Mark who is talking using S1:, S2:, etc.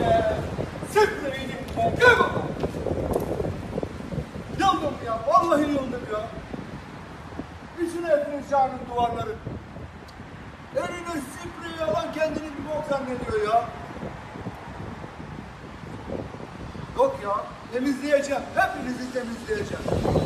S1: be. Spreyini gel bakalım. Yıldım ya. Vallahi yıldım ya. Bütün Efrinşah'ın duvarları. Eline spreyi alan kendini bir bok zannediyor ya. Yok ya. Temizleyeceğim. Hepinizi temizleyeceğim.